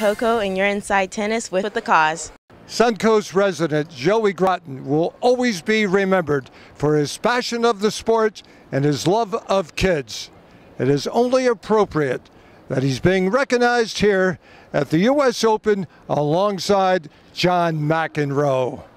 Coco, and you're inside tennis with the cause. Suncoast resident Joey Gratton will always be remembered for his passion of the sport and his love of kids. It is only appropriate that he's being recognized here at the U.S. Open alongside John McEnroe.